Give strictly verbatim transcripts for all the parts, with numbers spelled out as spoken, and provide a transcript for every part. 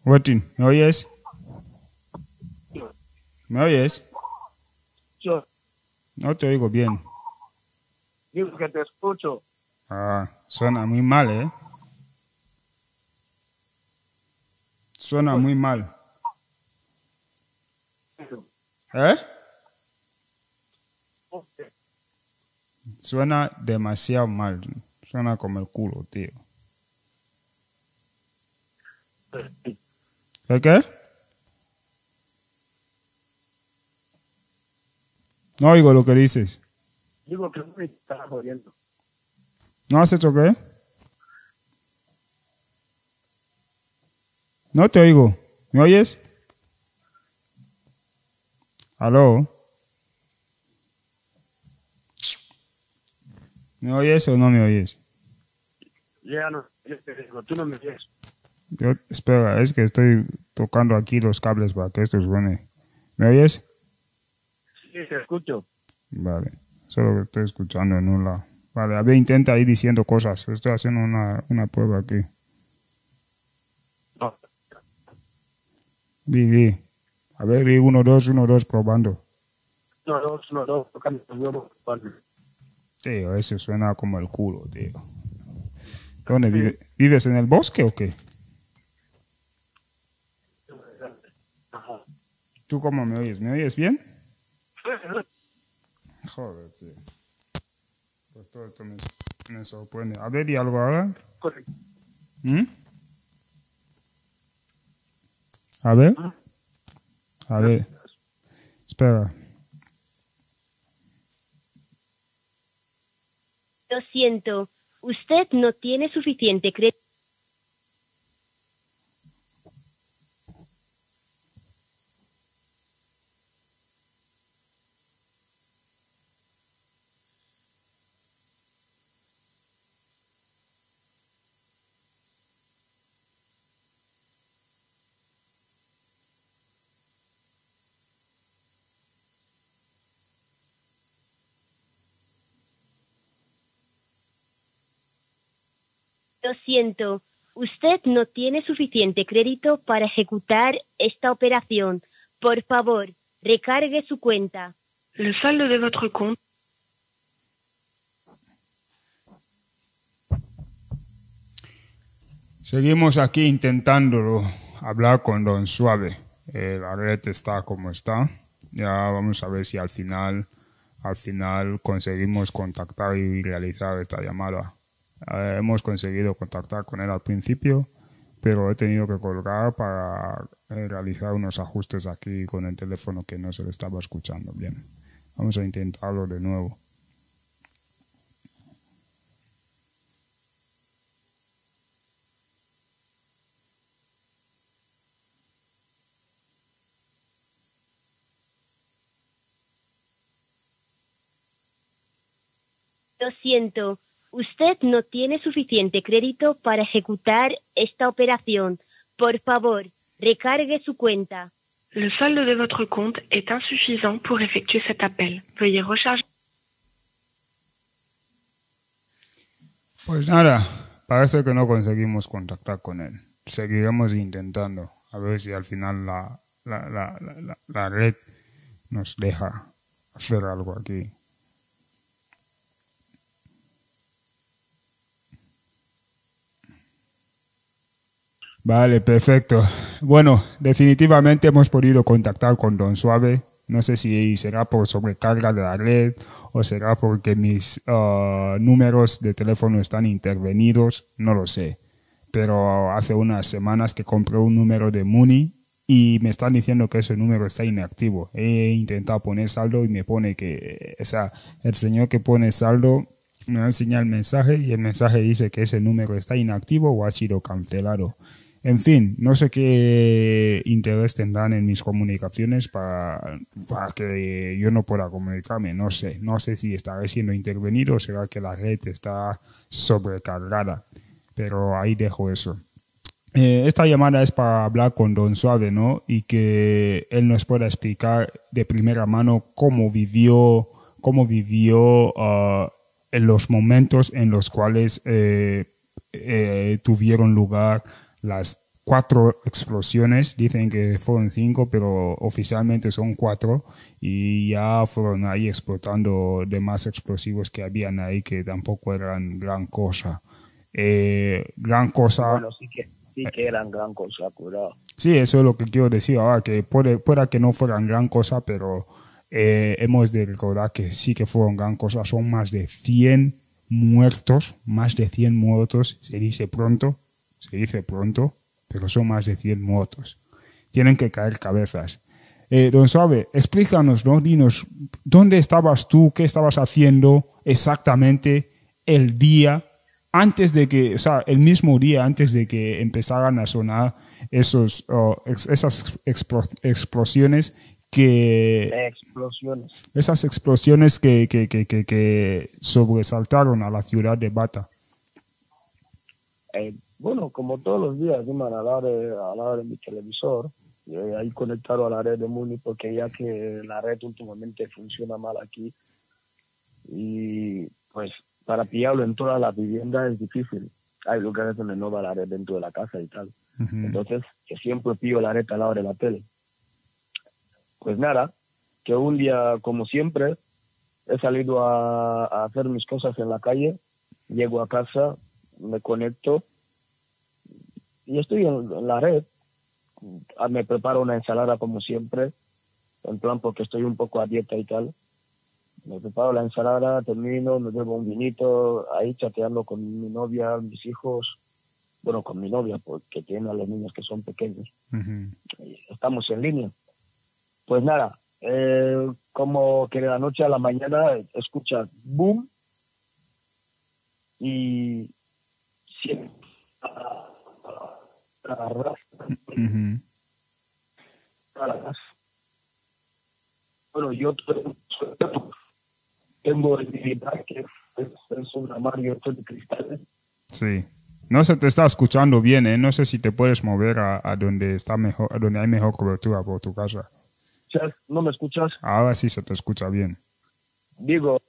Wetin, ¿me oyes? ¿Me oyes? Yo No te oigo bien. digo que te escucho. Ah, suena muy mal, ¿eh? Suena muy mal. ¿Eh? Suena demasiado mal. Suena como el culo, tío. ¿El qué? No oigo lo que dices. Digo que me está jodiendo. ¿No has hecho qué? No te oigo. ¿Me oyes? ¿Aló? ¿Me oyes o no me oyes? Ya no, yo te digo, tú no me oyes. Yo, espera, es que estoy tocando aquí los cables para que esto suene. ¿Me oyes? Sí, te escucho. Vale, solo que estoy escuchando en un lado. Vale, a ver, intenta ir diciendo cosas. Estoy haciendo una, una prueba aquí. No. Vi, vi. A ver, vi uno, dos, uno, dos, probando. No, dos, no, dos, tocando los huevos. Vale. Tío, eso suena como el culo, tío. ¿Dónde vive? ¿Vives en el bosque o qué? Ajá. ¿Tú cómo me oyes? ¿Me oyes bien? Joder, tío. Pues todo esto me, me sorprende. A ver, di algo ahora. Correcto. ¿Mm? A ver. A ver. Espera. Lo siento, usted no tiene suficiente crédito. Lo siento, usted no tiene suficiente crédito para ejecutar esta operación. Por favor, recargue su cuenta. Le saldo de votre compte. Seguimos aquí intentando hablar con Don Suave. Eh, la red está como está. Ya vamos a ver si al final, al final conseguimos contactar y realizar esta llamada. Eh, hemos conseguido contactar con él al principio, pero he tenido que colgar para eh, realizar unos ajustes aquí con el teléfono que no se le estaba escuchando bien. Vamos a intentarlo de nuevo. Lo siento, usted no tiene suficiente crédito para ejecutar esta operación. Por favor, recargue su cuenta. Le saldo de votre compte est insuffisant pour effectuer cet appel. Veuillez recharger. Pues nada, parece que no conseguimos contactar con él. Seguiremos intentando, a ver si al final la, la, la, la, la red nos deja hacer algo aquí. Vale, perfecto. Bueno, definitivamente hemos podido contactar con Don Suave. No sé si será por sobrecarga de la red o será porque mis uh, números de teléfono están intervenidos, no lo sé. Pero hace unas semanas que compré un número de Muni y me están diciendo que ese número está inactivo. He intentado poner saldo y me pone que, o sea, el señor que pone saldo me enseña el mensaje y el mensaje dice que ese número está inactivo o ha sido cancelado. En fin, no sé qué interés tendrán en mis comunicaciones para, para que yo no pueda comunicarme. No sé, no sé si estaré siendo intervenido o será que la red está sobrecargada. Pero ahí dejo eso. Eh, esta llamada es para hablar con Don Suave, ¿no? Y que él nos pueda explicar de primera mano cómo vivió, cómo vivió uh, en los momentos en los cuales eh, eh, tuvieron lugar las cuatro explosiones. Dicen que fueron cinco, pero oficialmente son cuatro. Y ya fueron ahí explotando demás explosivos que habían ahí que tampoco eran gran cosa. Eh, gran cosa... Bueno, sí que, sí que eran gran cosa, cuidado. Sí, eso es lo que quiero decir ahora, que puede, pueda que no fueran gran cosa, pero eh, hemos de recordar que sí que fueron gran cosa. Son más de cien muertos, más de cien muertos, se dice pronto, se dice pronto, pero son más de cien muertos. Tienen que caer cabezas. Eh, don Suave, explícanos, ¿no? Dinos, ¿dónde estabas tú? ¿Qué estabas haciendo exactamente el día antes de que, o sea, el mismo día antes de que empezaran a sonar esos, uh, ex, esas explo, explosiones que... Explosiones. Esas explosiones que, que, que, que, que sobresaltaron a la ciudad de Bata. Eh, bueno, como todos los días, iban a la de, a la de mi televisor, y ahí conectado a la red de Muni, porque ya que la red últimamente funciona mal aquí, y pues para pillarlo en toda la vivienda es difícil. Hay lugares donde no va la red dentro de la casa y tal. Uh-huh. Entonces, que siempre pillo la red al lado de la tele. Pues nada, que un día, como siempre, he salido a, a hacer mis cosas en la calle, llego a casa, me conecto y estoy en, en la red. Me preparo una ensalada como siempre, en plan porque estoy un poco a dieta y tal. Me preparo la ensalada, termino, me bebo un vinito, ahí chateando con mi novia, mis hijos, bueno, con mi novia, porque tiene a los niños que son pequeños. Uh-huh. Estamos en línea. Pues nada, eh, como que de la noche a la mañana escuchas boom y siempre uh-huh. Bueno, yo tengo el militar que es, es un armario de cristales. Sí. No se te está escuchando bien, ¿eh? No sé si te puedes mover a, a donde está mejor, a donde hay mejor cobertura por tu casa. ¿No me escuchas? Ahora sí se te escucha bien. Digo.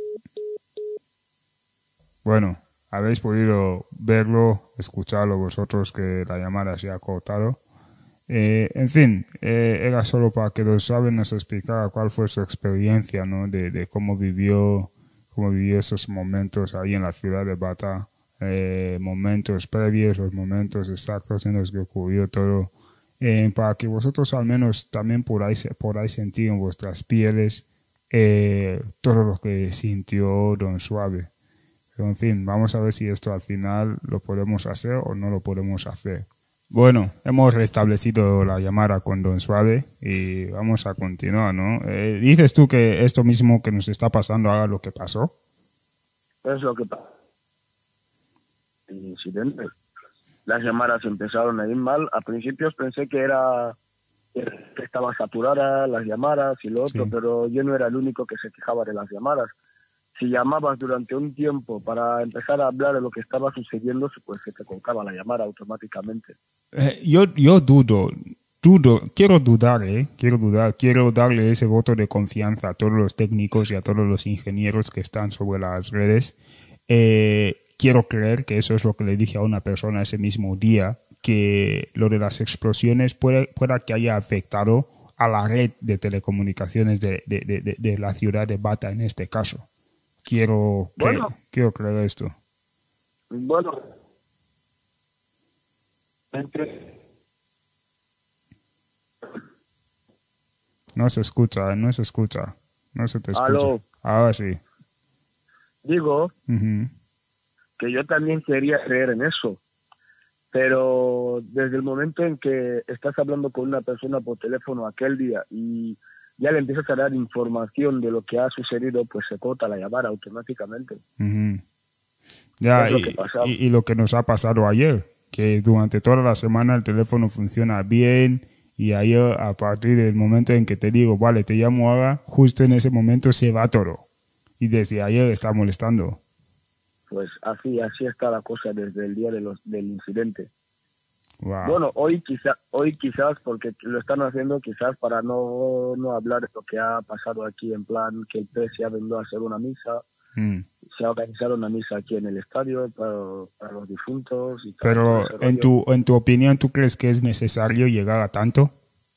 Bueno, habéis podido verlo, escucharlo vosotros que la llamada se ha cortado. Eh, en fin, eh, era solo para que los Suave nos explicara cuál fue su experiencia, ¿no? De, de cómo vivió, cómo vivió esos momentos ahí en la ciudad de Bata, eh, momentos previos, los momentos exactos en los que ocurrió todo. Eh, para que vosotros al menos también podáis, podáis sentir en vuestras pieles eh, todo lo que sintió Don Suave. Pero en fin, vamos a ver si esto al final lo podemos hacer o no lo podemos hacer. Bueno, hemos restablecido la llamada con Don Suave y vamos a continuar, ¿no? Eh, ¿Dices tú que esto mismo que nos está pasando haga lo que pasó? Es lo que pasó. El incidente. Las llamadas empezaron a ir mal. A principios pensé que era que estaba saturada las llamadas y lo otro, sí. Pero yo no era el único que se quejaba de las llamadas. Si llamabas durante un tiempo para empezar a hablar de lo que estaba sucediendo, pues se te colgaba la llamada automáticamente. Eh, yo, yo dudo, dudo, quiero dudar, ¿eh? Quiero dudar, quiero darle ese voto de confianza a todos los técnicos y a todos los ingenieros que están sobre las redes. Eh, Quiero creer que eso es lo que le dije a una persona ese mismo día, que lo de las explosiones puede, pueda que haya afectado a la red de telecomunicaciones de, de, de, de la ciudad de Bata en este caso. Quiero, bueno, que, quiero creer esto. Bueno, entre... No se escucha, no se escucha, no se te escucha. ¿Aló? Ahora sí. Digo... Uh-huh. que yo también quería creer en eso, pero desde el momento en que estás hablando con una persona por teléfono aquel día y ya le empiezas a dar información de lo que ha sucedido, pues se corta la llamada automáticamente. Uh-huh. Ya, y, y, y lo que nos ha pasado ayer, que durante toda la semana el teléfono funciona bien y ayer a partir del momento en que te digo, vale, te llamo ahora, justo en ese momento se va todo y desde ayer está molestando. Pues así, así está la cosa desde el día de los, del incidente. Wow. Bueno, hoy quizá, hoy quizás, porque lo están haciendo quizás para no, no hablar de lo que ha pasado aquí, en plan que el P S A vendó a hacer una misa, mm. se ha organizado una misa aquí en el estadio para, para los difuntos. Y Pero en tu, en tu opinión, ¿tú crees que es necesario llegar a tanto?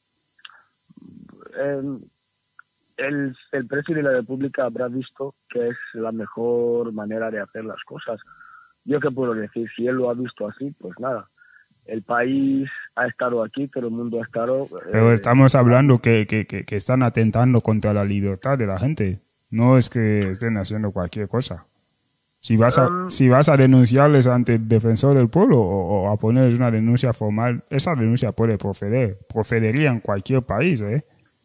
Eh, el, el presidente de la República habrá visto que es la mejor manera de hacer las cosas. Yo qué puedo decir, si él lo ha visto así, pues nada. El país ha estado aquí, todo el mundo ha estado... Pero eh, estamos hablando que, que, que, que están atentando contra la libertad de la gente. No es que estén haciendo cualquier cosa. Si vas a, um, si vas a denunciarles ante el defensor del pueblo o, o a poner una denuncia formal, esa denuncia puede proceder. Procedería en cualquier país, ¿eh?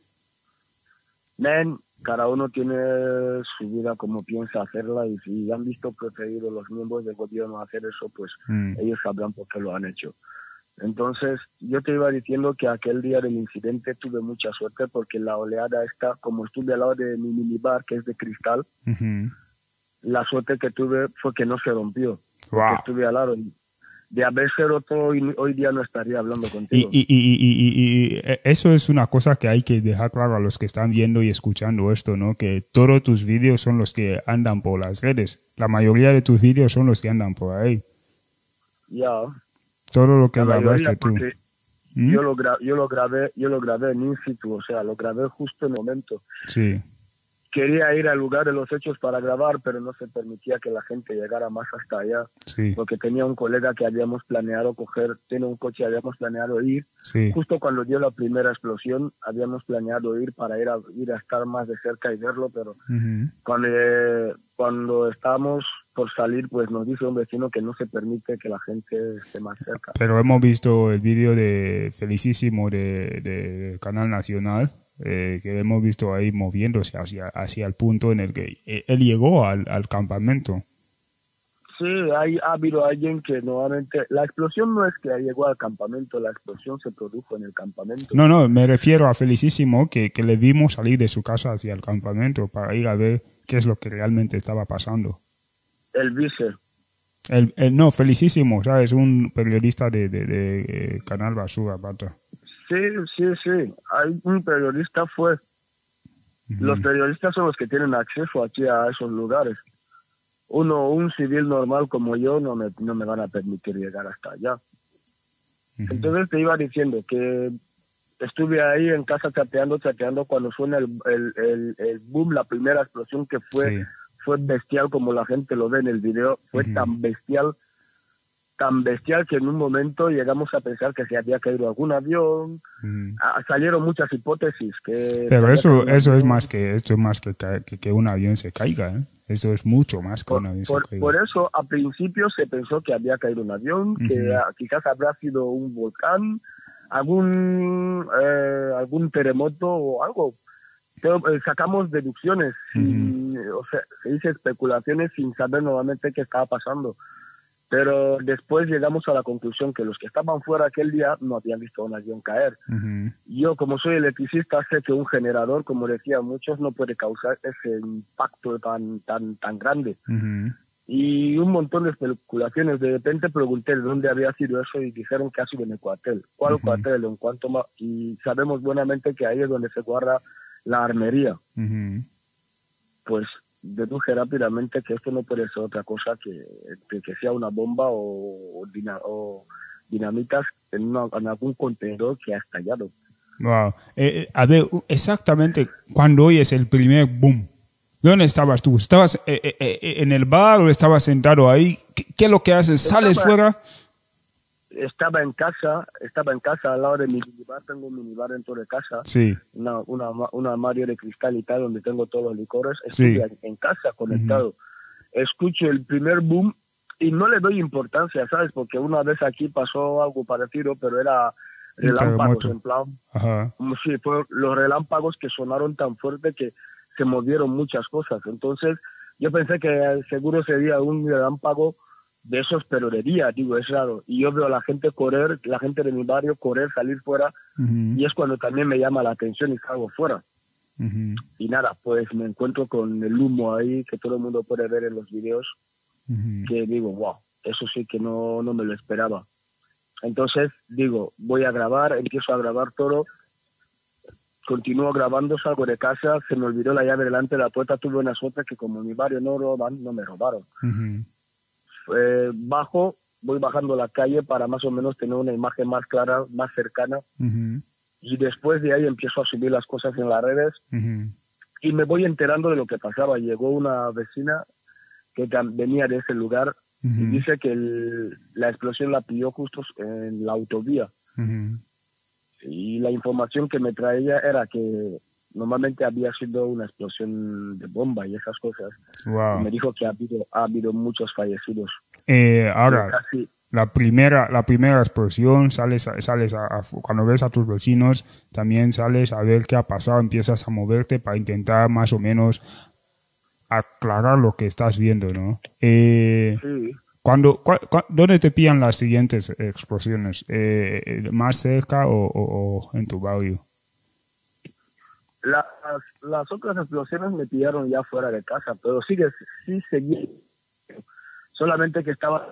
Men, cada uno tiene su vida como piensa hacerla, y si han visto preferido los miembros del gobierno hacer eso, pues mm. ellos sabrán por qué lo han hecho. Entonces, yo te iba diciendo que aquel día del incidente tuve mucha suerte, porque la oleada esta, como estuve al lado de mi minibar, que es de cristal, uh-huh. la suerte que tuve fue que no se rompió. Wow. Estuve al lado. De haberse roto, hoy, hoy día no estaría hablando contigo. Y, y, y, y, y, y eso es una cosa que hay que dejar claro a los que están viendo y escuchando esto, ¿no? Que todos tus vídeos son los que andan por las redes. La mayoría de tus vídeos son los que andan por ahí. Ya. Todo lo que grabaste tú. ¿Mm? Yo lo, gra yo lo grabé, yo lo grabé en in situ, o sea, lo grabé justo en el momento. Sí. Quería ir al lugar de los hechos para grabar, pero no se permitía que la gente llegara más hasta allá. Sí. Porque tenía un colega que habíamos planeado coger, tiene un coche, habíamos planeado ir. Sí. Justo cuando dio la primera explosión, habíamos planeado ir para ir a, ir a estar más de cerca y verlo, pero uh-huh. cuando, eh, cuando estábamos por salir, pues nos dice un vecino que no se permite que la gente esté más cerca. Pero hemos visto el vídeo de Felicísimo de, de Canal Nacional, eh, que hemos visto ahí moviéndose hacia, hacia el punto en el que él llegó al, al campamento. Sí, hay, ha habido alguien que nuevamente... La explosión no es que llegó al campamento, la explosión se produjo en el campamento. No, no, me refiero a Felicísimo, que, que le vimos salir de su casa hacia el campamento para ir a ver qué es lo que realmente estaba pasando. El vice. El, el, no, Felicísimo, ¿sabes? Un periodista de, de, de, de Canal Basura, Pata. Sí, sí, sí. Hay un periodista, fue. Uh-huh. Los periodistas son los que tienen acceso aquí a esos lugares. Uno, un civil normal como yo, no me, no me van a permitir llegar hasta allá. Uh-huh. Entonces te iba diciendo que estuve ahí en casa chateando, chateando cuando suena el, el, el, el boom, la primera explosión que fue... Sí. Fue bestial, como la gente lo ve en el video, fue uh-huh. tan bestial, tan bestial que en un momento llegamos a pensar que se había caído algún avión. Uh-huh. Ah, salieron muchas hipótesis. Que Pero eso eso es más que esto es más que, que, que un avión se caiga, ¿eh? Eso es mucho más que por, un avión por, se caiga. Por eso, a principio se pensó que había caído un avión, uh-huh. que uh, quizás habrá sido un volcán, algún, eh, algún terremoto o algo. Pero, eh, sacamos deducciones, sin, uh-huh. o sea, se dice especulaciones sin saber nuevamente qué estaba pasando. Pero después llegamos a la conclusión que los que estaban fuera aquel día no habían visto un avión caer. Uh-huh. Yo, como soy electricista, sé que un generador, como decían muchos, no puede causar ese impacto tan tan tan grande. Uh-huh. Y un montón de especulaciones. De repente pregunté de dónde había sido eso y dijeron que ha sido en el cuartel. ¿Cuál uh-huh. cuartel? En cuanto más, y sabemos buenamente que ahí es donde se guarda la armería. Uh-huh. Pues deduje rápidamente que esto no puede ser otra cosa que, que, que sea una bomba o, o, dina, o dinamitas en, una, en algún contenedor que ha estallado. Wow. Eh, a ver, exactamente cuando oyes el primer boom, ¿dónde estabas tú? ¿Estabas eh, eh, en el bar o estabas sentado ahí? ¿Qué, qué es lo que haces? ¿Sales estaba, fuera? Estaba en casa, estaba en casa al lado de mi minibar, tengo un minibar dentro de casa, sí. una, una, un armario de cristal y tal, donde tengo todos los licores, estoy sí. en, en casa conectado, uh-huh. escucho el primer boom y no le doy importancia, ¿sabes? Porque una vez aquí pasó algo parecido, pero era relámpagos, en plan, uh-huh. sí, fueron los relámpagos que sonaron tan fuerte que se movieron muchas cosas, entonces yo pensé que seguro sería un relámpago de esos, pero de día, digo, es raro. Y yo veo a la gente correr, la gente de mi barrio correr, salir fuera, uh-huh. y es cuando también me llama la atención y salgo fuera. Uh-huh. Y nada, pues me encuentro con el humo ahí, que todo el mundo puede ver en los videos, uh-huh. que digo, wow, eso sí que no, no me lo esperaba. Entonces, digo, voy a grabar, empiezo a grabar todo. continúo grabando, salgo de casa, se me olvidó la llave delante de la puerta, tuve una suerte que como en mi barrio no roban, no me robaron. Uh-huh. Eh, bajo, voy bajando la calle para más o menos tener una imagen más clara, más cercana. Uh-huh. Y después de ahí empiezo a subir las cosas en las redes. Uh-huh. Y me voy enterando de lo que pasaba. Llegó una vecina que venía de ese lugar uh-huh. y dice que el, la explosión la pilló justo en la autovía. Uh-huh. Y la información que me traía era que normalmente había sido una explosión de bomba y esas cosas. Wow. Y me dijo que ha habido, ha habido muchos fallecidos. Eh, ahora, casi, la primera, la primera explosión, sales, a, sales a, a, cuando ves a tus vecinos, también sales a ver qué ha pasado, empiezas a moverte para intentar más o menos aclarar lo que estás viendo, ¿no? Eh, sí. Cuando, cu, cu, ¿Dónde te pillan las siguientes explosiones? Eh, ¿Más cerca o, o, o en tu barrio? Las, las otras explosiones me pillaron ya fuera de casa, pero sí que sí seguí. Solamente que estaba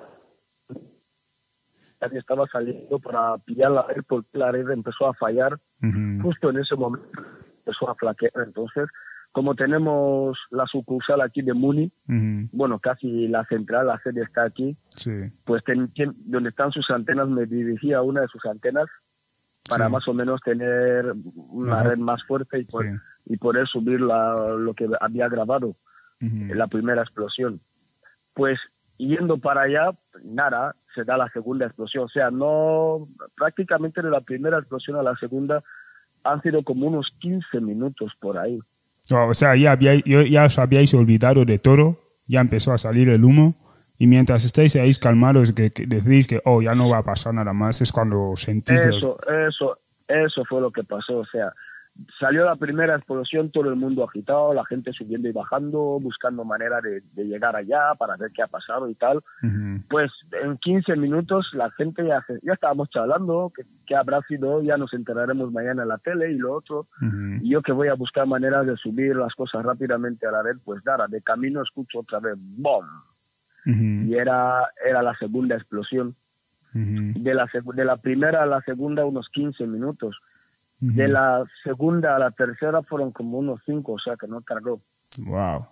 que estaba saliendo para pillar la red porque la red empezó a fallar. Uh-huh. Justo en ese momento empezó a flaquear. Entonces, como tenemos la sucursal aquí de Muni, uh-huh. bueno, casi la central, la sede está aquí, sí. pues ten, donde están sus antenas me dirigí a una de sus antenas para sí. más o menos tener una uh-huh. red más fuerte y, por, sí. y poder subir la, lo que había grabado uh-huh. en la primera explosión. Pues yendo para allá, nada, se da la segunda explosión. O sea, no, prácticamente de la primera explosión a la segunda han sido como unos quince minutos por ahí. Oh, o sea, ya, había, ya os habíais olvidado de todo, ya empezó a salir el humo, y mientras estáis ahí calmados, que, que decís que, oh, ya no va a pasar nada más, es cuando sentís... Eso, el... eso, eso fue lo que pasó, o sea, salió la primera explosión, todo el mundo agitado, la gente subiendo y bajando, buscando manera de, de llegar allá para ver qué ha pasado y tal. Uh-huh. Pues en quince minutos la gente ya, se, ya estábamos charlando, que, que habrá sido, ya nos enteraremos mañana en la tele y lo otro. Uh-huh. Y yo que voy a buscar maneras de subir las cosas rápidamente a la red, pues nada, de camino escucho otra vez, ¡bom! Uh-huh. Y era, era la segunda explosión. Uh-huh. De, la, de la primera a la segunda unos quince minutos. De la segunda a la tercera fueron como unos cinco, o sea que no tardó. Wow.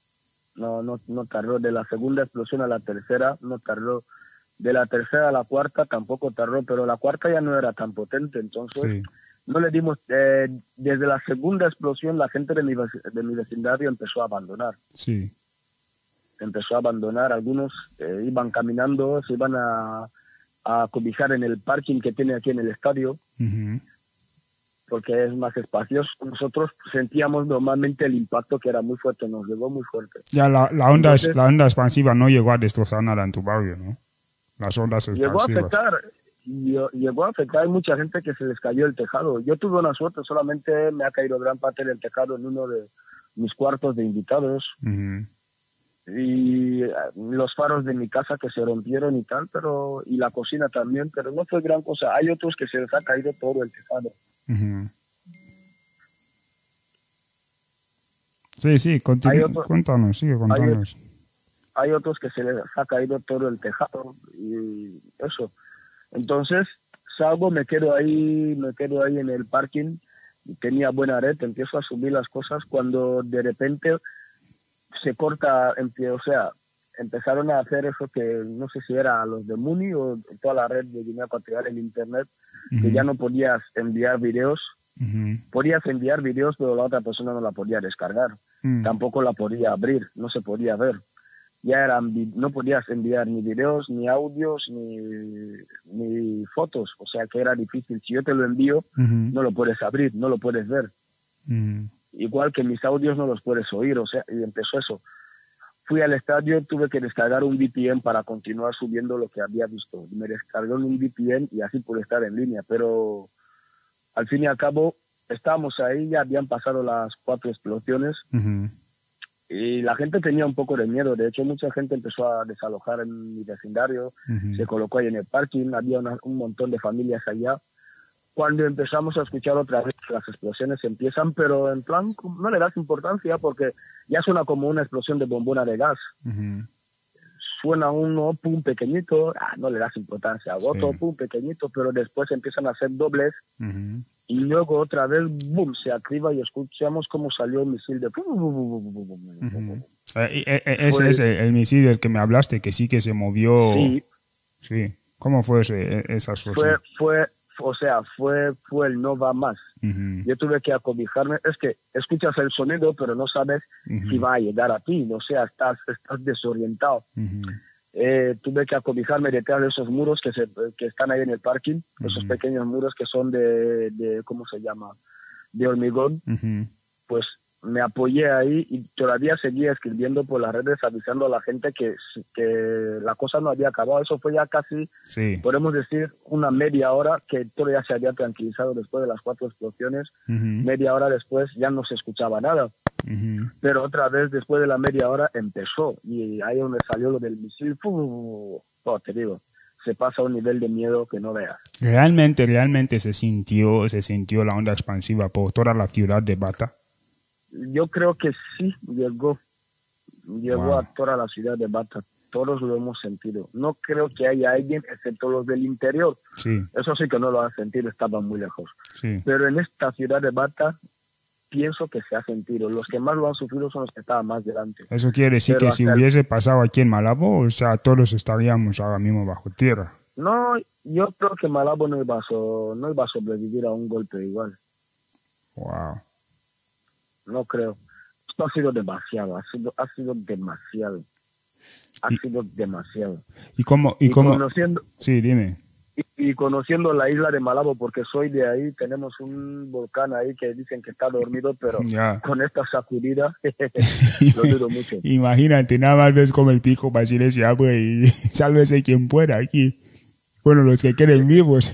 No, no, no tardó. De la segunda explosión a la tercera no tardó. De la tercera a la cuarta tampoco tardó, pero la cuarta ya no era tan potente, entonces sí. no le dimos. Eh, desde la segunda explosión la gente de mi, de mi vecindario empezó a abandonar. Sí. Empezó a abandonar. Algunos eh, iban caminando, se iban a, a cobijar en el parking que tiene aquí en el estadio. Uh-huh. Porque es más espacioso. Nosotros sentíamos normalmente el impacto que era muy fuerte, nos llegó muy fuerte. Ya la, la, onda, Entonces, la onda expansiva no llegó a destrozar nada en tu barrio, ¿no? Las ondas expansivas. Llegó a afectar, llegó a afectar, hay mucha gente que se les cayó el tejado. Yo tuve una suerte, solamente me ha caído gran parte del tejado en uno de mis cuartos de invitados. Uh-huh. Y los faros de mi casa que se rompieron y tal, pero y la cocina también, pero no fue gran cosa. Hay otros que se les ha caído todo el tejado. Uh-huh. Sí, sí, continu- otro, cuéntanos, sigue contándonos. Hay, hay otros que se les ha caído todo el tejado y eso. Entonces salgo, me quedo ahí, me quedo ahí en el parking, tenía buena red, empiezo a subir las cosas cuando de repente se corta, o sea, empezaron a hacer eso que no sé si era los de Muni o toda la red de Guinea Ecuatorial en internet, uh-huh. que ya no podías enviar videos, uh-huh. podías enviar videos pero la otra persona no la podía descargar, uh-huh. tampoco la podía abrir, no se podía ver, ya eran, no podías enviar ni videos, ni audios, ni, ni fotos, o sea que era difícil, si yo te lo envío, uh-huh. no lo puedes abrir, no lo puedes ver, uh-huh. igual que mis audios no los puedes oír, o sea, y empezó eso. Fui al estadio, tuve que descargar un V P N para continuar subiendo lo que había visto. Me descargó un V P N y así pude estar en línea, pero al fin y al cabo estábamos ahí, ya habían pasado las cuatro explosiones uh-huh. y la gente tenía un poco de miedo. De hecho, mucha gente empezó a desalojar en mi vecindario, uh-huh. se colocó ahí en el parking, había una, un montón de familias allá. Cuando empezamos a escuchar otra vez las explosiones empiezan, pero en plan no le das importancia porque ya suena como una explosión de bombona de gas. Uh-huh. Suena uno, pum, pequeñito, ah, no le das importancia. Otro, sí. pum, pequeñito, pero después empiezan a ser dobles uh-huh. y luego otra vez, boom, se activa y escuchamos cómo salió el misil de... Uh-huh. Eh, eh, eh, ese es el, el misil del que me hablaste, que sí que se movió. Sí. Sí. ¿Cómo fue ese, esa explosión? Fue, fue, o sea, fue, fue el no va más. Uh-huh. Yo tuve que acobijarme. Es que escuchas el sonido, pero no sabes uh-huh. si va a llegar a ti. O sea, estás, estás desorientado. Uh-huh. Eh, tuve que acobijarme detrás de esos muros que, se, que están ahí en el parking. Uh-huh. Esos pequeños muros que son de, de ¿cómo se llama? De hormigón. Uh-huh. Pues me apoyé ahí y todavía seguía escribiendo por las redes avisando a la gente que, que la cosa no había acabado. Eso fue ya casi, sí. podemos decir, una media hora que todo ya se había tranquilizado después de las cuatro explosiones. Uh-huh. Media hora después ya no se escuchaba nada. Uh-huh. Pero otra vez después de la media hora empezó y ahí donde salió lo del misil, ¡pum! Oh, te digo, se pasa a un nivel de miedo que no veas. Realmente, realmente se sintió, se sintió la onda expansiva por toda la ciudad de Bata. Yo creo que sí llegó, llegó wow. a toda la ciudad de Bata. Todos lo hemos sentido. No creo que haya alguien, excepto los del interior. Sí. Eso sí que no lo han sentido, estaban muy lejos. Sí. Pero en esta ciudad de Bata, pienso que se ha sentido. Los que más lo han sufrido son los que estaban más delante. Eso quiere decir Pero que si hubiese el... pasado aquí en Malabo, o sea, todos estaríamos ahora mismo bajo tierra. No, yo creo que Malabo no iba a, so... no iba a sobrevivir a un golpe igual. Wow. No creo. Esto ha sido demasiado, ha sido, ha sido demasiado. Ha y, sido demasiado. ¿Y cómo? ¿Y, y cómo? Conociendo, sí, dime. Y, y conociendo la isla de Malabo, porque soy de ahí, tenemos un volcán ahí que dicen que está dormido, pero ya. Con esta sacudida lo dudo mucho. Imagínate, nada más ves como el pico Basile se abre y sálvese quien pueda aquí. Bueno, los que queden vivos.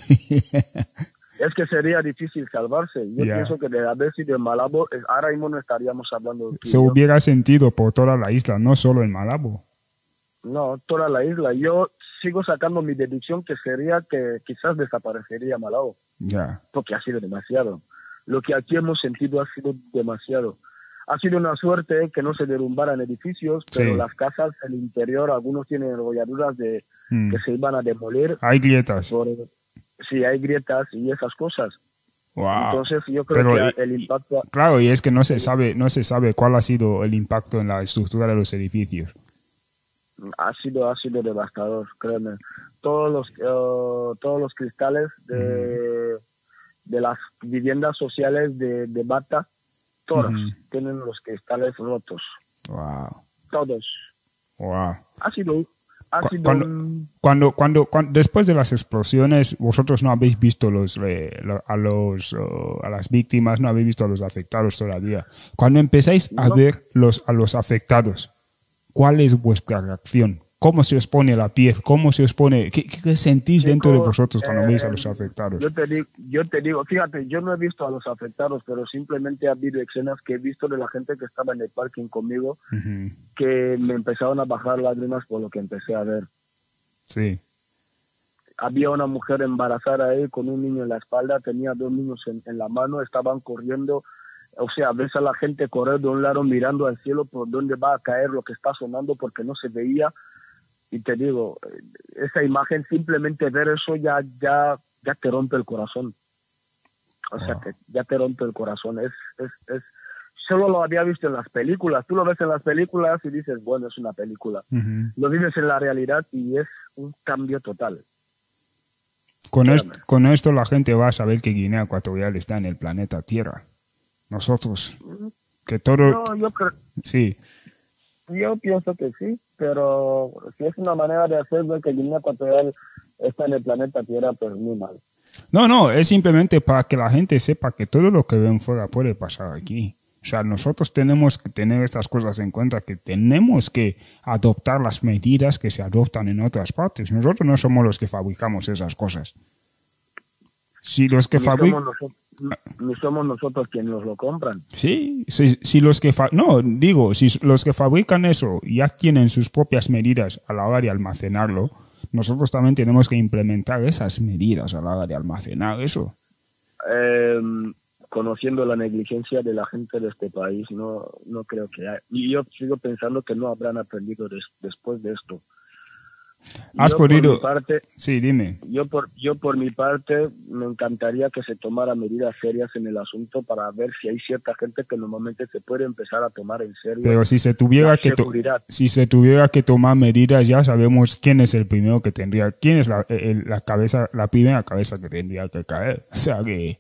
Es que sería difícil salvarse. Yo yeah. pienso que de haber sido en Malabo, ahora mismo no estaríamos hablando de Se hubiera sentido por toda la isla, no solo en Malabo. No, toda la isla. Yo sigo sacando mi deducción que sería que quizás desaparecería Malabo. Yeah. Porque ha sido demasiado. Lo que aquí hemos sentido ha sido demasiado. Ha sido una suerte que no se derrumbaran edificios, pero sí. las casas, el interior, algunos tienen enrolladuras de mm. que se iban a demoler. Hay grietas. Por, Sí, hay grietas y esas cosas. Wow. Entonces yo creo Pero, que el impacto... Claro, y es que no se sabe no se sabe cuál ha sido el impacto en la estructura de los edificios. Ha sido ha sido devastador, créeme. Todos los uh, todos los cristales de, mm. de las viviendas sociales de, de Bata, todas mm. tienen los cristales rotos. Wow. Todos. Wow. Ha sido... Cuando, cuando, cuando, cuando, después de las explosiones, vosotros no habéis visto los, eh, a, los, uh, a las víctimas, no habéis visto a los afectados todavía. Cuando empezáis a no. ver los, a los afectados, ¿cuál es vuestra reacción? ¿Cómo se os pone la piel? ¿Cómo se os pone? ¿Qué, qué sentís Chico, dentro de vosotros cuando eh, veis a los afectados? Yo te, digo, yo te digo, fíjate, yo no he visto a los afectados, pero simplemente ha habido escenas que he visto de la gente que estaba en el parking conmigo, uh-huh. que me empezaron a bajar lágrimas por lo que empecé a ver. Sí. Había una mujer embarazada ahí con un niño en la espalda, tenía dos niños en, en la mano, estaban corriendo. O sea, ves a la gente correr de un lado mirando al cielo por dónde va a caer lo que está sonando porque no se veía. Y te digo, esa imagen, simplemente ver eso ya ya ya te rompe el corazón. O wow. sea, que ya te rompe el corazón. Es, es, es, solo lo había visto en las películas. Tú lo ves en las películas y dices, bueno, es una película. Uh-huh. Lo vives en la realidad y es un cambio total. Con, est- con esto la gente va a saber que Guinea Ecuatorial está en el planeta Tierra. Nosotros, que todo... No, yo creo... Sí. Yo pienso que sí, pero si es una manera de hacer ver que Guinea Ecuatorial está en el planeta Tierra, pues muy mal. No, no, es simplemente para que la gente sepa que todo lo que ven fuera puede pasar aquí. O sea, nosotros tenemos que tener estas cosas en cuenta, que tenemos que adoptar las medidas que se adoptan en otras partes. Nosotros no somos los que fabricamos esas cosas. Si los que fabrican... Ni somos nosotros quienes nos lo compran. Sí, si, si los que fa- no, digo, si los que fabrican eso ya tienen sus propias medidas a la hora de almacenarlo, nosotros también tenemos que implementar esas medidas a la hora de almacenar eso. Eh, conociendo la negligencia de la gente de este país, no, no creo que haya. Y yo sigo pensando que no habrán aprendido des, después de esto. ¿Has Yo podido...? por mi parte, Sí, dime. yo por, yo por mi parte me encantaría que se tomara medidas serias en el asunto para ver si hay cierta gente que normalmente se puede empezar a tomar en serio. Pero si se tuviera la que to- seguridad. si se tuviera que tomar medidas, ya sabemos quién es el primero que tendría, quién es la, el- la cabeza, la primera cabeza que tendría que caer. O sea que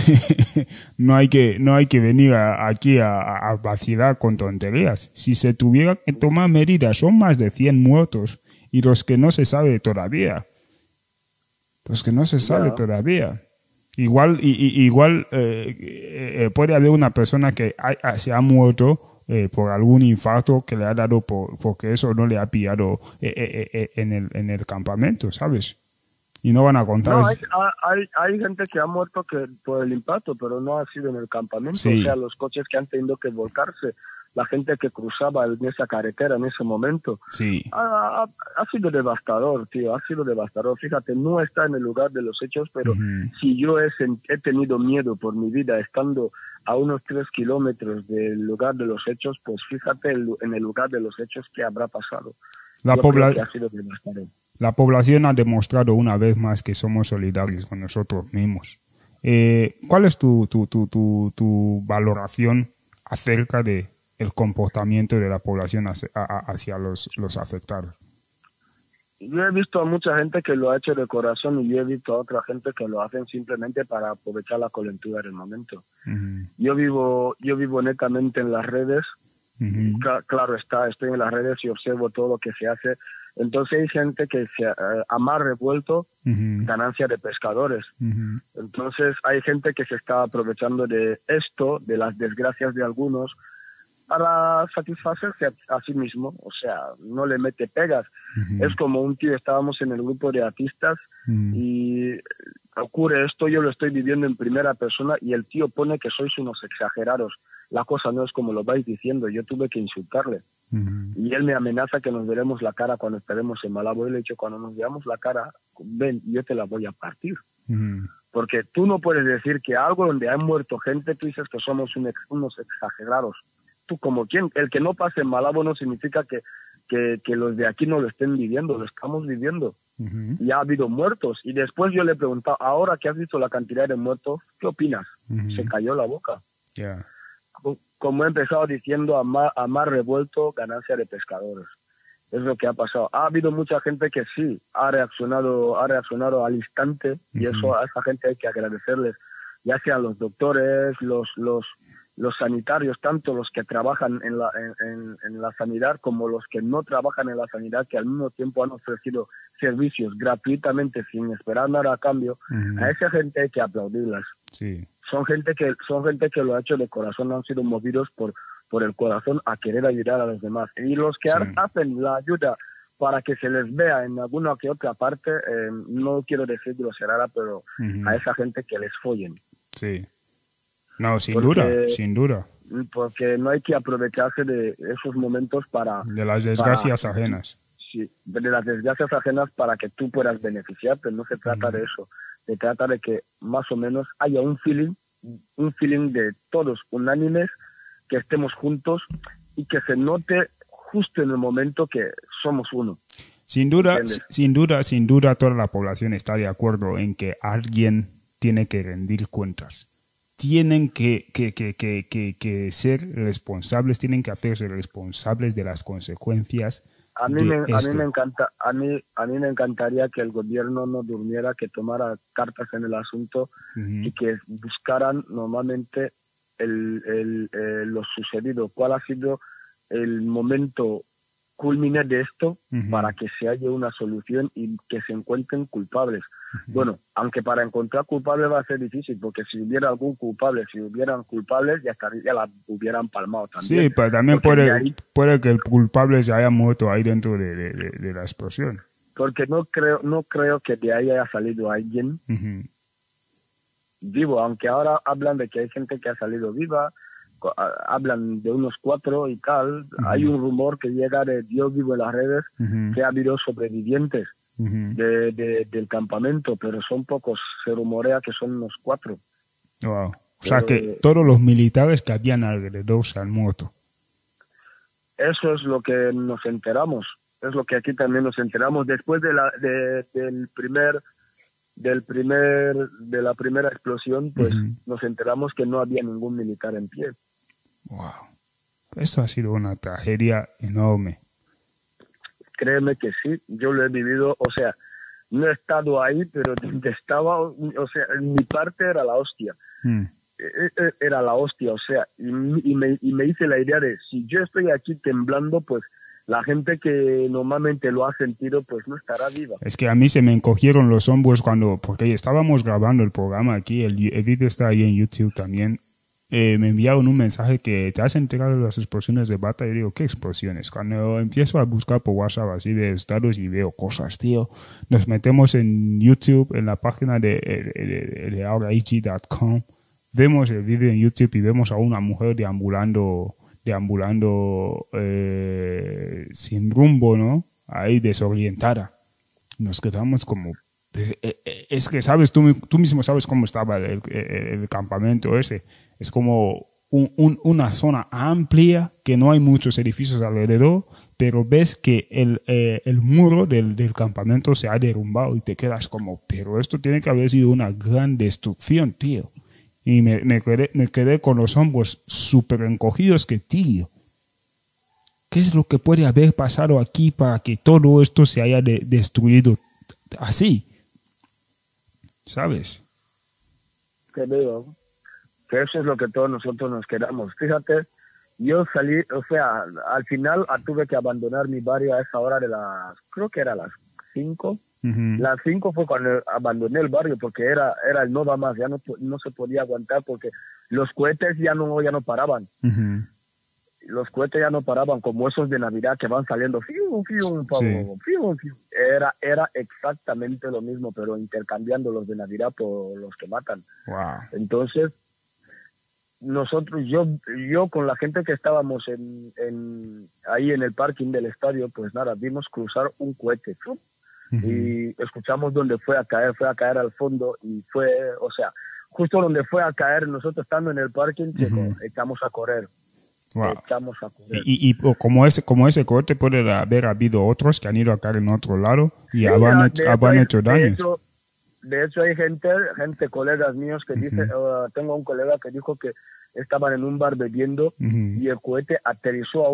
no hay que no hay que venir a- aquí a, a- a vacilar con tonterías. Si se tuviera que tomar medidas, son más de cien muertos y los que no se sabe todavía. Los que no se sabe Ya. todavía. Igual, y, y- igual eh, eh, puede haber una persona que ha- ha- se ha muerto eh, por algún infarto que le ha dado por, porque eso no le ha pillado eh, eh, eh, en, el, en el campamento, ¿sabes? Y no van a contar. No, hay, hay, hay gente que ha muerto que por el impacto, pero no ha sido en el campamento. Sí. O sea, los coches que han tenido que volcarse, la gente que cruzaba en esa carretera en ese momento. Sí, Ha, ha, ha sido devastador, tío, ha sido devastador. Fíjate, no está en el lugar de los hechos, pero Ujú. si yo he, sen- he tenido miedo por mi vida estando a unos tres kilómetros del lugar de los hechos, pues fíjate el- en el lugar de los hechos qué habrá pasado. la, Yo pobla- creo que ha sido devastador. la población ha demostrado una vez más que somos solidarios con nosotros mismos. Eh, ¿Cuál es tu, tu, tu, tu, tu valoración acerca de el comportamiento de la población hacia, a- a- hacia los, los afectados? Yo he visto a mucha gente que lo ha hecho de corazón y yo he visto a otra gente que lo hacen simplemente para aprovechar la coyuntura del momento. Ujú, Yo vivo, yo vivo netamente en las redes. ujú, Cla- claro está, estoy en las redes y observo todo lo que se hace. Entonces hay gente que se eh, a mar revuelto, ujú, ganancia de pescadores. ujú. Entonces hay gente que se está aprovechando de esto, de las desgracias de algunos, para satisfacerse a, a sí mismo. O sea, no le mete pegas. Ujú. Es como un tío, estábamos en el grupo de artistas Mm. y ocurre esto, yo lo estoy viviendo en primera persona y el tío pone que sois unos exagerados. La cosa no es como lo vais diciendo, yo tuve que insultarle. Ujú. Y él me amenaza que nos veremos la cara cuando estaremos en Malabo. Y le he dicho, cuando nos veamos la cara, ven, yo te la voy a partir. Ujú. Porque tú no puedes decir que algo donde han muerto gente, tú dices que somos un ex- unos exagerados. Tú como quien, el que no pase en Malabo no significa que, que, que los de aquí no lo estén viviendo, lo estamos viviendo. Ujú. Y ha habido muertos. Y después yo le he preguntado, ahora que has visto la cantidad de muertos, ¿qué opinas? Ujú. Se cayó la boca. Ya. Como he empezado diciendo, a mar, a mar revuelto, ganancia de pescadores. Es lo que ha pasado. Ha habido mucha gente que sí ha reaccionado, ha reaccionado al instante, y Ujú. eso a esa gente hay que agradecerles, ya sean los doctores, los los los sanitarios, tanto los que trabajan en la en, en, en la sanidad como los que no trabajan en la sanidad, que al mismo tiempo han ofrecido servicios gratuitamente sin esperar nada a cambio. Ujú. A esa gente hay que aplaudirlas. Sí. Son gente que son gente que lo ha hecho de corazón, han sido movidos por por el corazón a querer ayudar a los demás. Y los que Sí. hacen la ayuda para que se les vea en alguna que otra parte, eh, no quiero decir groserada, pero Ujú. a esa gente que les follen. Sí. No, sin Porque- duda, sin duda. Porque no hay que aprovecharse de esos momentos para, De las desgracias para- ajenas. sí, de las desgracias ajenas para que tú puedas beneficiarte. No se trata de eso. Se trata de que más o menos haya un feeling, un feeling de todos unánimes, que estemos juntos y que se note justo en el momento que somos uno. Sin duda, ¿Entiendes? sin duda, sin duda, toda la población está de acuerdo en que alguien tiene que rendir cuentas. Tienen que, que, que, que, que, que ser responsables, tienen que hacerse responsables de las consecuencias A mí, de me, a mí esto. me encanta, a mí, a mí me encantaría que el gobierno no durmiera, que tomara cartas en el asunto Ujú. y que buscaran normalmente el, el, eh, lo sucedido, cuál ha sido el momento culmine de esto Ujú. para que se haya una solución y que se encuentren culpables. Bueno, aunque para encontrar culpables va a ser difícil, porque si hubiera algún culpable, si hubieran culpables, ya, estaría, ya la hubieran palmado también. Sí, pero también Porque de puede, ahí- puede que el culpable se haya muerto ahí dentro de, de, de- de la explosión. porque no creo, no creo que de ahí haya salido alguien Ujú. vivo, aunque ahora hablan de que hay gente que ha salido viva, co- a- hablan de unos cuatro y tal. Ujú. Hay un rumor que llega de Dios vivo en las redes, Ujú. que ha habido sobrevivientes Ujú. de, de- del campamento, pero son pocos. Se rumorea que son unos cuatro. Wow. O sea Pero, que eh, todos los militares que habían alrededor se han muerto. Eso es lo que nos enteramos, Es lo que aquí también nos enteramos después de la de, del primer del primer de la primera explosión, pues uh-huh. nos enteramos que no había ningún militar en pie. Wow. Eso ha sido una tragedia enorme. Créeme que sí, yo lo he vivido, o sea, no he estado ahí, pero donde estaba, o sea, en mi parte era la hostia. Mm. Era la hostia, o sea, y, y, me, y me hice la idea de, si yo estoy aquí temblando, pues la gente que normalmente lo ha sentido, pues no estará viva. Es que a mí se me encogieron los hombros cuando, porque estábamos grabando el programa aquí, el, el vídeo está ahí en YouTube también. Eh, me enviaron un mensaje que te has enterado de las explosiones de Bata. Y digo, ¿qué explosiones? Cuando empiezo a buscar por WhatsApp así de estados y veo cosas, tío, nos metemos en YouTube, en la página de, de, de, de ahora i g punto com, vemos el vídeo en YouTube y vemos a una mujer deambulando, deambulando eh, sin rumbo, ¿no? Ahí desorientada. Nos quedamos como... Es que sabes, tú, tú mismo sabes cómo estaba el, el, el campamento ese. Es como un, un, una zona amplia que no hay muchos edificios alrededor, pero ves que el, eh, el muro del, del campamento se ha derrumbado y te quedas como, pero esto tiene que haber sido una gran destrucción, tío. Y me, me, quedé, me quedé con los hombros súper encogidos que, tío, ¿qué es lo que puede haber pasado aquí para que todo esto se haya de, destruido así? ¿Sabes? Te digo que eso es lo que todos nosotros nos quedamos. Fíjate, yo salí, o sea, al final tuve que abandonar mi barrio a esa hora de las, creo que era las cinco. Uh-huh. Las cinco fue cuando abandoné el barrio porque era era el no va más, ya no, no se podía aguantar porque los cohetes ya no, ya no paraban. Uh-huh. Los cohetes ya no paraban como esos de Navidad que van saliendo fiu, fiu, pavo, sí. fiu, fiu. Era, era exactamente lo mismo, pero intercambiando los de Navidad por los que matan. Wow. Entonces, nosotros, yo yo con la gente que estábamos en, en ahí en el parking del estadio, pues nada, vimos cruzar un cohete. Uh-huh. Y escuchamos dónde fue a caer, fue a caer al fondo y fue, o sea, justo donde fue a caer, nosotros estando en el parking, uh-huh. echamos a correr. Wow. Echamos a correr. Y, y, y como ese como ese cohete puede haber habido otros que han ido a caer en otro lado y sí, habrán, hecho, habrán hecho daños. De hecho, de hecho hay gente, gente, colegas míos que uh-huh. dice, uh, tengo un colega que dijo que estaban en un bar bebiendo uh-huh. y el cohete aterrizó a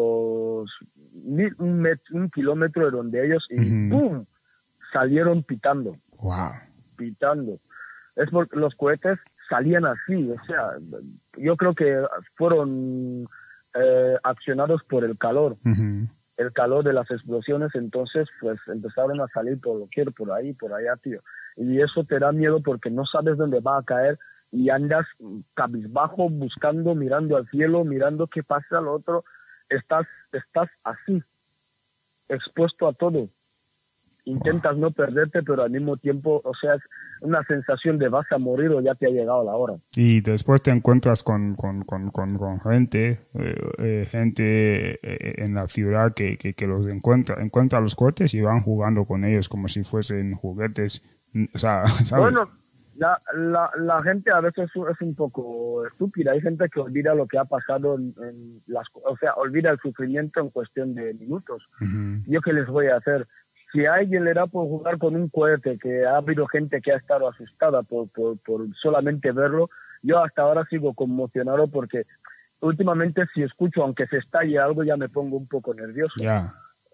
unos mil, un, met, un kilómetro de donde ellos y uh-huh. ¡pum! Salieron pitando. Wow. Pitando. Es porque los cohetes salían así, o sea, yo creo que fueron eh, accionados por el calor, uh-huh. el calor de las explosiones, entonces pues empezaron a salir por lo que por ahí, por allá, tío. Y eso te da miedo porque no sabes dónde va a caer y andas cabizbajo buscando, mirando al cielo, mirando qué pasa al otro, estás, estás así, expuesto a todo. Intentas no perderte, pero al mismo tiempo, o sea, es una sensación de vas a morir o ya te ha llegado la hora. Y después te encuentras con, con, con, con, con gente, eh, eh, gente eh, en la ciudad que, que, que los encuentra, encuentra los cohetes y van jugando con ellos como si fuesen juguetes. O sea, ¿sabes? Bueno, la, la, la gente a veces es un poco estúpida. Hay gente que olvida lo que ha pasado en, en las, o sea, olvida el sufrimiento en cuestión de minutos. Uh-huh. ¿Yo qué les voy a hacer? Si a alguien le da por jugar con un cohete, que ha habido gente que ha estado asustada por, por, por solamente verlo, yo hasta ahora sigo conmocionado porque últimamente si escucho, aunque se estalle algo, ya me pongo un poco nervioso. Yeah.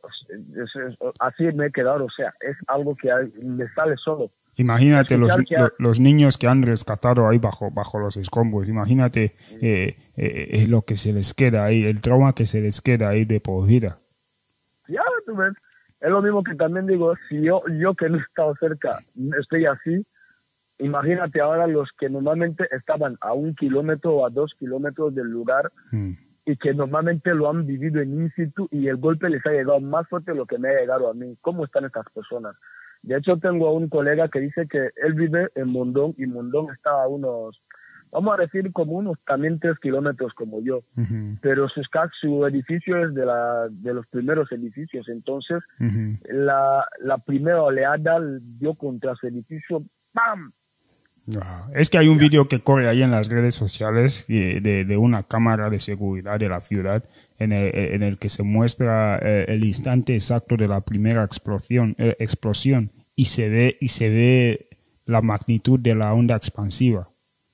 Es, es, así me he quedado, o sea, es algo que me sale solo. Imagínate los, ha... los niños que han rescatado ahí bajo, bajo los escombros, imagínate eh, eh, eh, lo que se les queda ahí, el trauma que se les queda ahí de por vida. Ya, tú ves. Es lo mismo que también digo, si yo, yo que no he estado cerca estoy así, imagínate ahora los que normalmente estaban a un kilómetro o a dos kilómetros del lugar mm. y que normalmente lo han vivido en in situ y el golpe les ha llegado más fuerte de lo que me ha llegado a mí. ¿Cómo están estas personas? De hecho, tengo a un colega que dice que él vive en Mondón y Mondón está a unos, vamos a decir como unos también tres kilómetros como yo, uh-huh. pero su, su edificio es de, la, de los primeros edificios, entonces uh-huh. la, la primera oleada dio contra su edificio, ¡pam! Ah, es que hay un vídeo que corre ahí en las redes sociales de, de, de una cámara de seguridad de la ciudad en el, en el que se muestra eh, el instante exacto de la primera explosión, eh, explosión y se ve y se ve la magnitud de la onda expansiva.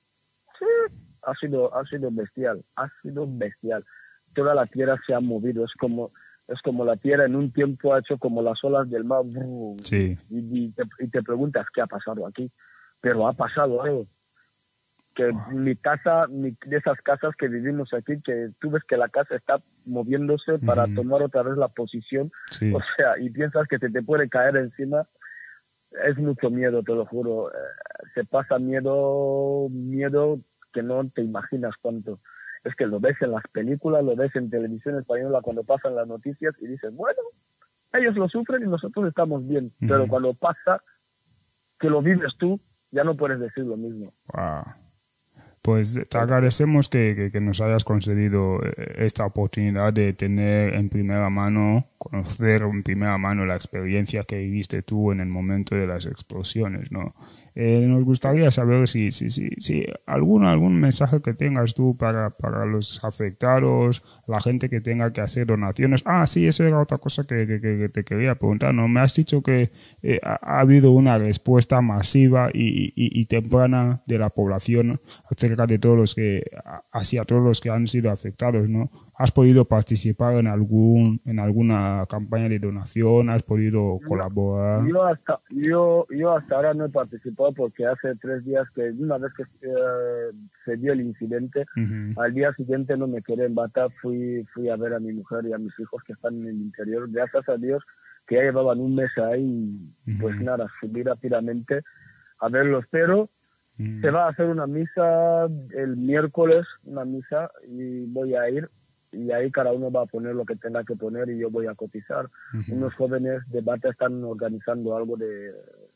Sí, ha sido, ha sido bestial, ha sido bestial. Toda la tierra se ha movido, es como, es como la tierra en un tiempo ha hecho como las olas del mar. Sí. Y, y, te, y te preguntas qué ha pasado aquí. Pero ha pasado algo. Que oh. mi casa, mi, de esas casas que vivimos aquí, que tú ves que la casa está moviéndose para uh-huh. tomar otra vez la posición. Sí. O sea, y piensas que se te puede caer encima. Es mucho miedo, te lo juro. Eh, se pasa miedo, miedo que no te imaginas cuánto. Es que lo ves en las películas, lo ves en televisión española cuando pasan las noticias y dices, bueno, ellos lo sufren y nosotros estamos bien. Uh-huh. Pero cuando pasa, que lo vives tú, ya no puedes decir lo mismo. Wow. Pues te agradecemos que, que, que nos hayas concedido esta oportunidad de tener en primera mano, conocer en primera mano la experiencia que viviste tú en el momento de las explosiones, ¿no? Eh, nos gustaría saber si, si, si, si algún, algún mensaje que tengas tú para, para los afectados, la gente que tenga que hacer donaciones. Ah, sí, eso era otra cosa que, que, que te quería preguntar, ¿no? Me has dicho que eh, ha, ha habido una respuesta masiva y, y, y temprana de la población acerca de todos los que, hacia todos los que han sido afectados, ¿no? ¿Has podido participar en algún en alguna campaña de donación? ¿Has podido colaborar? Yo hasta yo yo hasta ahora no he participado porque hace tres días que una vez que eh, se dio el incidente, uh-huh. al día siguiente no me quedé en Bata, fui fui a ver a mi mujer y a mis hijos que están en el interior. Gracias a Dios que ya llevaban un mes ahí y uh-huh. pues nada, subí rápidamente a verlos, pero uh-huh. se va a hacer una misa el miércoles, una misa, y voy a ir. Y ahí cada uno va a poner lo que tenga que poner y yo voy a cotizar. Uh-huh. Unos jóvenes de Bata están organizando algo de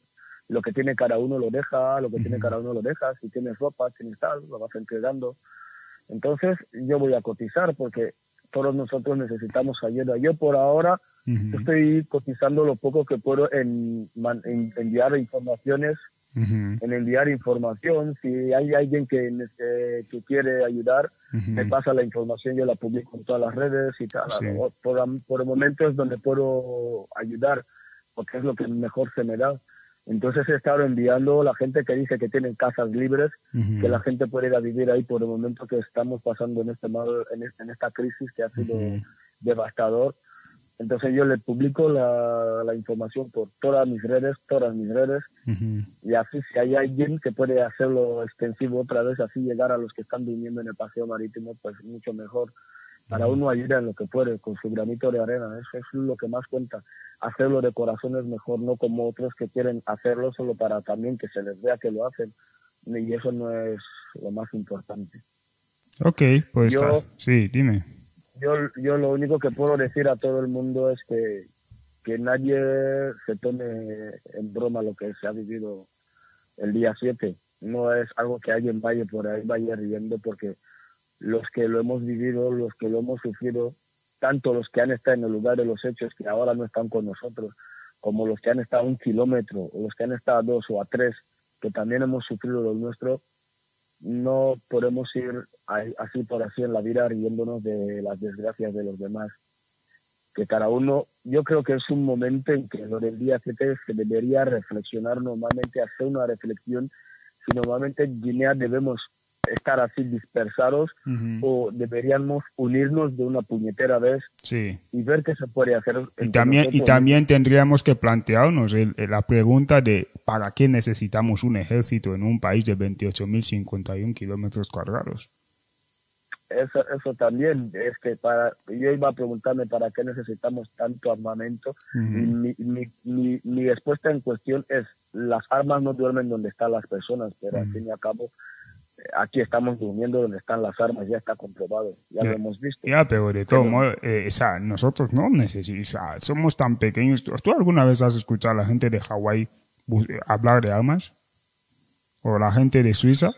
lo que tiene cada uno lo deja, lo que uh-huh. tiene cada uno lo deja. Si tienes ropa, tienes tal, lo vas entregando. Entonces yo voy a cotizar porque todos nosotros necesitamos ayuda. Yo por ahora uh-huh. estoy cotizando lo poco que puedo en, en enviar informaciones, uh-huh. en enviar información. Si hay alguien que, eh, que quiere ayudar, uh-huh. me pasa la información, yo la publico en todas las redes y tal. Sí. Por, por el momento es donde puedo ayudar, porque es lo que mejor se me da. Entonces he estado enviando a la gente que dice que tienen casas libres, uh-huh. que la gente puede ir a vivir ahí por el momento que estamos pasando en este mal, en, este, en esta crisis que ha sido uh-huh. devastador. Entonces yo le publico la, la información por todas mis redes, todas mis redes, uh-huh. y así si hay alguien que puede hacerlo extensivo otra vez, así llegar a los que están viviendo en el paseo marítimo, pues mucho mejor. Para uh-huh. uno ayuda en lo que puede, con su granito de arena, eso es lo que más cuenta. Hacerlo de corazón es mejor, no como otros que quieren hacerlo solo para también que se les vea que lo hacen, y eso no es lo más importante. Ok, pues yo, está. Sí, dime. Yo, yo lo único que puedo decir a todo el mundo es que, que nadie se tome en broma lo que se ha vivido el día siete. No es algo que alguien vaya por ahí, vaya riendo, porque los que lo hemos vivido, los que lo hemos sufrido, tanto los que han estado en el lugar de los hechos, que ahora no están con nosotros, como los que han estado a un kilómetro, o los que han estado a dos o a tres, que también hemos sufrido lo nuestro, no podemos ir así por así en la vida riéndonos de las desgracias de los demás. Que cada uno, yo creo que es un momento en que lo del día siete se debería reflexionar normalmente, hacer una reflexión, si normalmente en Guinea debemos estar así dispersados uh-huh. o deberíamos unirnos de una puñetera vez sí. y ver qué se puede hacer. Y también, y también tendríamos que plantearnos el, el, la pregunta de ¿para qué necesitamos un ejército en un país de veintiocho mil cincuenta y uno kilómetros cuadrados? Eso, eso también, es que para, yo iba a preguntarme para qué necesitamos tanto armamento uh-huh. y mi, mi, mi, mi respuesta en cuestión es las armas no duermen donde están las personas, pero uh-huh. al fin y al cabo aquí estamos durmiendo donde están las armas, ya está comprobado, ya, ya lo hemos visto. Ya, pero de todo modo, eh, o sea, nosotros no necesitamos, o sea, somos tan pequeños. ¿Tú alguna vez has escuchado a la gente de Hawái hablar de armas? ¿O la gente de Suiza? O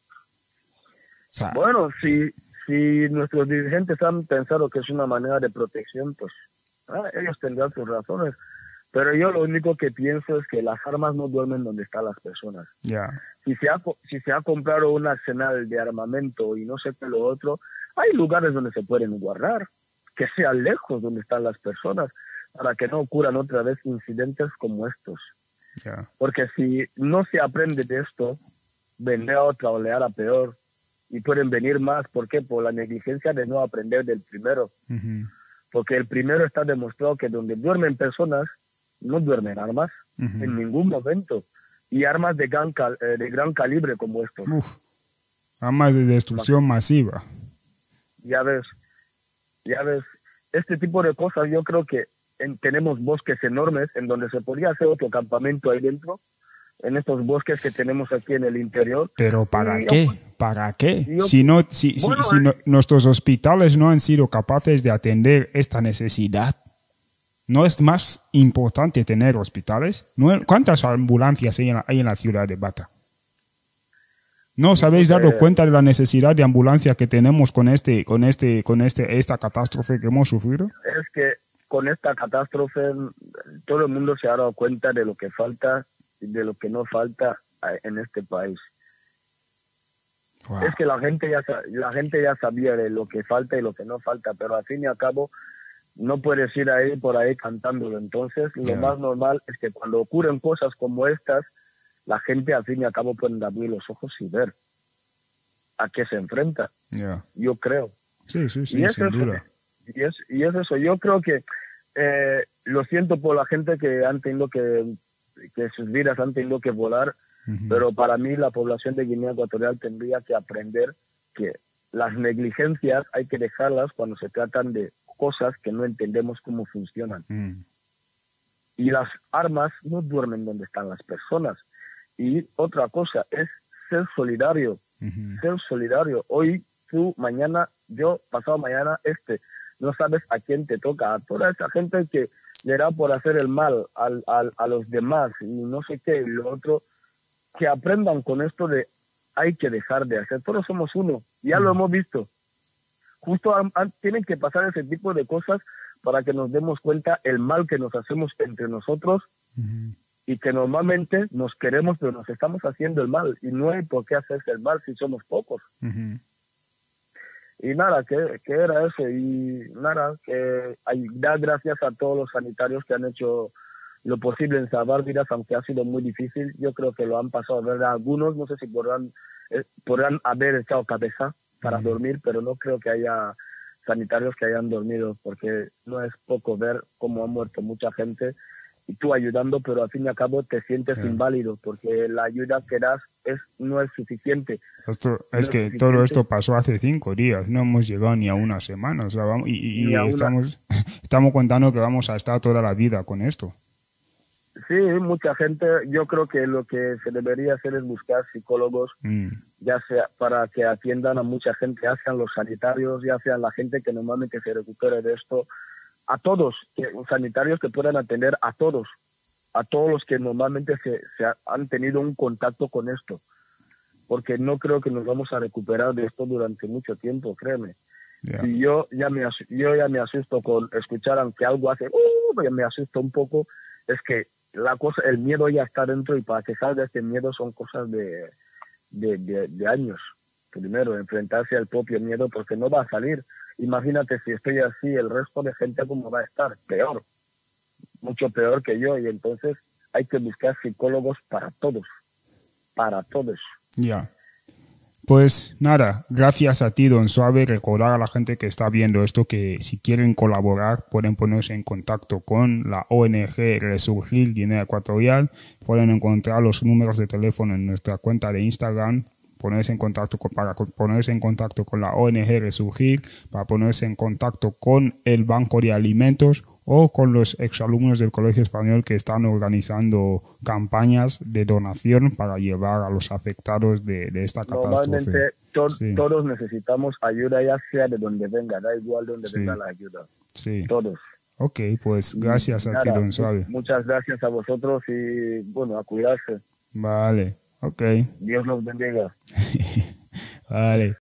sea, bueno, si, si nuestros dirigentes han pensado que es una manera de protección, pues ah, ellos tendrán sus razones. Pero yo lo único que pienso es que las armas no duermen donde están las personas. Ya. Si se ha, si se ha comprado un arsenal de armamento y no sé qué lo otro, hay lugares donde se pueden guardar, que sean lejos donde están las personas, para que no ocurran otra vez incidentes como estos. Ya. Porque si no se aprende de esto, vendrá otra oleada peor y pueden venir más. ¿Por qué? Por la negligencia de no aprender del primero. Ujú. Porque el primero está demostrado que donde duermen personas, no duermen armas Ujú. en ningún momento. Y armas de gran, cal- eh, de gran calibre como estos. Uf. Armas de destrucción masiva. Ya ves, ya ves, este tipo de cosas yo creo que en- tenemos bosques enormes en donde se podría hacer otro campamento ahí dentro, en estos bosques que tenemos aquí en el interior. Pero ¿para Y qué? yo- ¿Para qué? yo- Si no, si, si- Bueno, si eh. no- nuestros hospitales no han sido capaces de atender esta necesidad, ¿no es más importante tener hospitales? ¿No? ¿Cuántas ambulancias hay en la, hay en la ciudad de Bata? ¿No os habéis dado Eh. cuenta de la necesidad de ambulancia que tenemos con este, con este, con este, esta catástrofe que hemos sufrido? Es que con esta catástrofe todo el mundo se ha dado cuenta de lo que falta y de lo que no falta eh, en este país. Wow. Es que la gente ya sa- la gente ya sabía de lo que falta y lo que no falta, pero al fin y al cabo no puedes ir ahí por ahí cantándolo. Entonces, Ya. lo más normal es que cuando ocurren cosas como estas, la gente al fin y al cabo pueden abrir los ojos y ver a qué se enfrenta. Ya. Yo creo. Sí, sí, sí, y, es sin eso, duda. y, es, y es eso. Yo creo que eh, lo siento por la gente que han tenido que, que sus vidas han tenido que volar, Ujú. pero para mí la población de Guinea Ecuatorial tendría que aprender que las negligencias hay que dejarlas cuando se tratan de cosas que no entendemos cómo funcionan. Mm. Y las armas no duermen donde están las personas. Y otra cosa es ser solidario, Ujú. ser solidario. Hoy tú, mañana yo, pasado mañana este. No sabes a quién te toca. A toda esa gente que le da por hacer el mal al, al, a los demás y no sé qué, y lo otro, que aprendan con esto de hay que dejar de hacer. Todos somos uno, ya lo hemos visto. Justo han- han- tienen que pasar ese tipo de cosas para que nos demos cuenta el mal que nos hacemos entre nosotros Ujú. y que normalmente nos queremos, pero nos estamos haciendo el mal. Y no hay por qué hacerse el mal si somos pocos. Ujú. Y nada, que, que era eso. Y nada, que hay- dar gracias a todos los sanitarios que han hecho lo posible en salvar vidas, aunque ha sido muy difícil. Yo creo que lo han pasado, ¿verdad? Algunos, no sé si podrán, eh, podrán haber echado cabeza para Ujú. dormir, pero no creo que haya sanitarios que hayan dormido, porque no es poco ver cómo ha muerto mucha gente y tú ayudando, pero al fin y al cabo te sientes Claro. inválido, porque la ayuda que das es, no es suficiente. Esto, No es es que suficiente. todo esto pasó hace cinco días, no hemos llegado ni a una semana, o sea, vamos, y, y- y Ni a una. estamos, estamos contando que vamos a estar toda la vida con esto. Sí, mucha gente, yo creo que lo que se debería hacer es buscar psicólogos, Mm. ya sea para que atiendan a mucha gente, ya sean los sanitarios, ya sean la gente que normalmente se recupere de esto, a todos, que, sanitarios que puedan atender a todos, a todos los que normalmente se, se ha- han tenido un contacto con esto, porque no creo que nos vamos a recuperar de esto durante mucho tiempo, créeme. Ya. Y yo ya me asu- yo ya me asusto con escuchar aunque algo hace, uh, ya me asusto un poco, es que la cosa, el miedo ya está dentro y para que salga este miedo son cosas de, de, de, de años. Primero, enfrentarse al propio miedo porque no va a salir. Imagínate si estoy así, el resto de gente cómo va a estar, peor, mucho peor que yo, y entonces hay que buscar psicólogos para todos, para todos. Ya. Pues nada, gracias a ti, Don Suave. Recordar a la gente que está viendo esto que si quieren colaborar pueden ponerse en contacto con la O N G Resurgir Guinea Ecuatorial. Pueden encontrar los números de teléfono en nuestra cuenta de Instagram. Ponerse en contacto con, para con- ponerse en contacto con la O N G Resurgir, para ponerse en contacto con el Banco de Alimentos o con los exalumnos del Colegio Español que están organizando campañas de donación para llevar a los afectados de, de esta catástrofe. Normalmente to- Sí. todos necesitamos ayuda, ya sea de donde venga, da igual de donde Sí. venga la ayuda, Sí. todos. Ok, pues gracias a ti, Nada, Don Suave. muchas gracias a vosotros y bueno, a cuidarse. Vale, ok. Dios los bendiga. Vale.